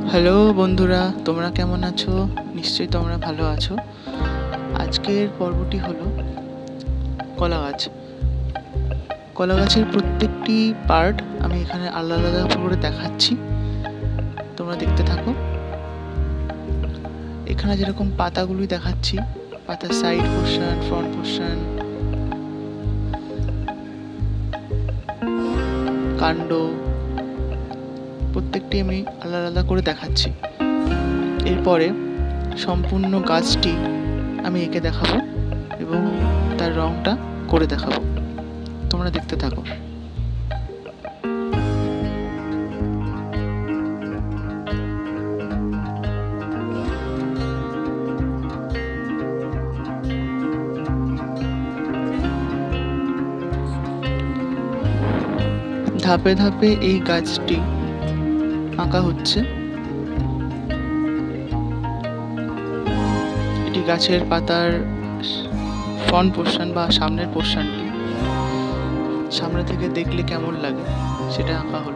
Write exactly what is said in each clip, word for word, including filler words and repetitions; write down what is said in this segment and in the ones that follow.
Hello বন্ধুরা, তোমরা কেমন আছো? নিশ্চয়ই তোমরা ভালো আছো। আজকের পর্বটি হলো কলা গাছ। কলা গাছের প্রত্যেকটি পার্ট আমি এখানে আলাদা আলাদা করে দেখাচ্ছি, তোমরা দেখতে থাকো। এখানে যেরকম পাতাগুলি দেখাচ্ছি, পাতার সাইড পোর্শন, ফ্রন্ট পোর্শন, কাণ্ড, প্রত্যেকটি আমি আলাদা আলাদা করে দেখাচ্ছি। এরপরে সম্পূর্ণ গাছটি আমি এঁকে দেখাবো এবং তার রংটা করে দেখাবো, তোমরা দেখতে থাকো। ধাপে ধাপে এই গাছটি আঁকা হচ্ছে। এটি গাছের পাতার ফ্রন্ট পোর্শন বা সামনের পোর্শনটি, সামনে থেকে দেখলে কেমন লাগে সেটা আঁকা হলো।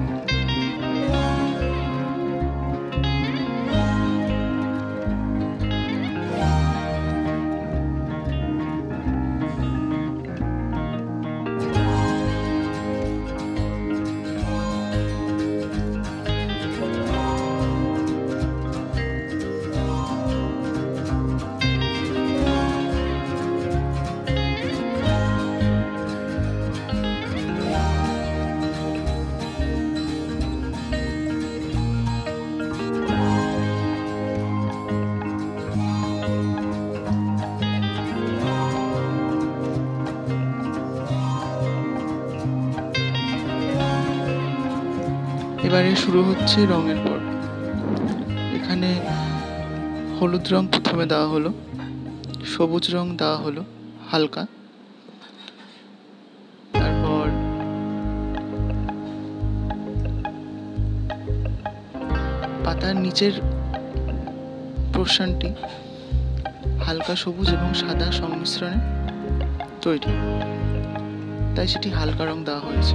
এবারে শুরু হচ্ছে রঙের পর্ব। এখানে হলুদ রং প্রথমে দেওয়া হলো, সবুজ রং দেওয়া হলো হালকা, তারপর পাতার নিচের পোর্শনটি হালকা সবুজ এবং সাদা সংমিশ্রণে তৈরি, তাই সেটি হালকা রং দেওয়া হয়েছে।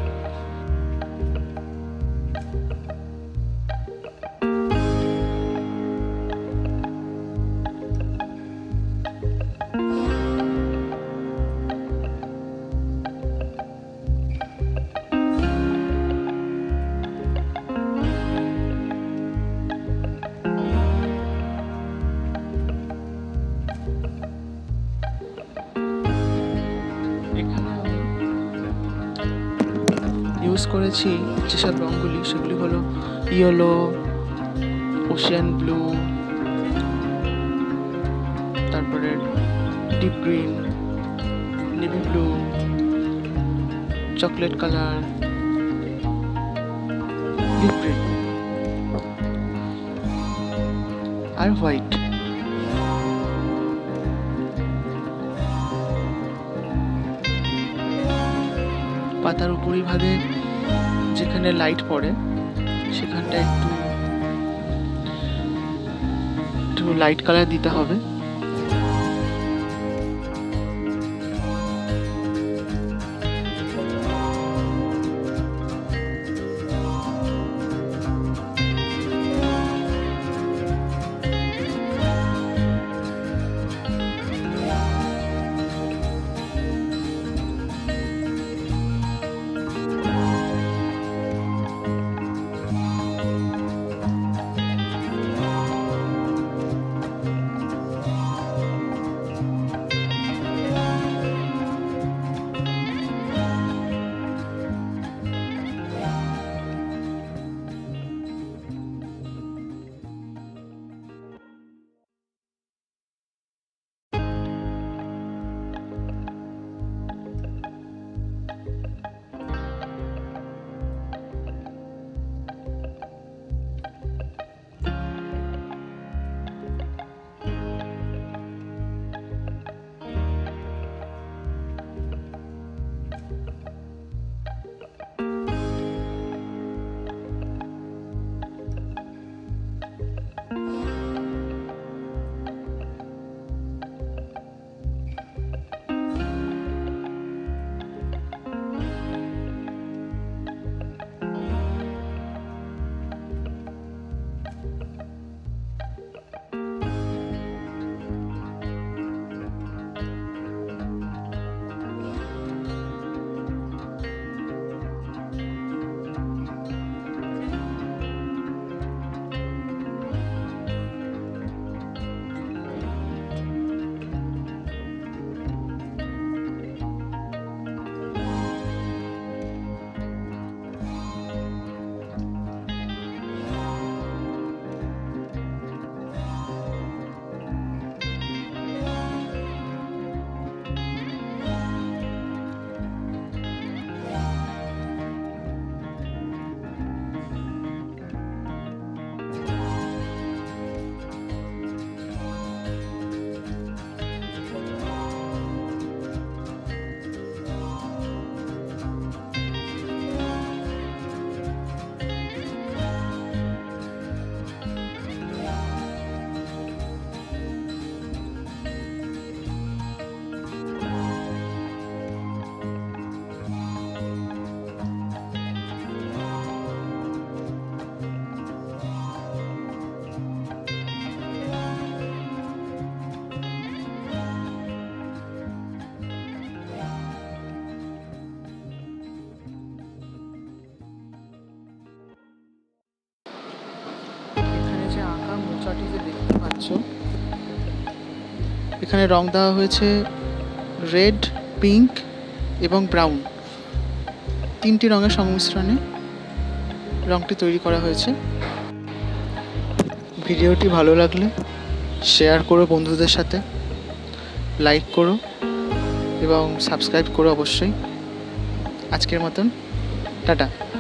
ইউজ করেছি যেসব রঙগুলি সেগুলি হলো ইয়েলো, ওশিয়ান ব্লু, তারপরে deep green, navy blue, chocolate colour, deep green আর হোয়াইট। পাতার উপরিভাগে যেখানে লাইট পড়ে সেখানটা একটু একটু লাইট কালার দিতে হবে। চাটি যে দেখতে পাচ্ছ, এখানে রং দেওয়া হয়েছে রেড, পিঙ্ক এবং ব্রাউন, তিনটি রঙের সংমিশ্রণে রংটি তৈরি করা হয়েছে। ভিডিওটি ভালো লাগলে শেয়ার করো বন্ধুদের সাথে, লাইক করো এবং সাবস্ক্রাইব করো অবশ্যই। আজকের মতন টাটা।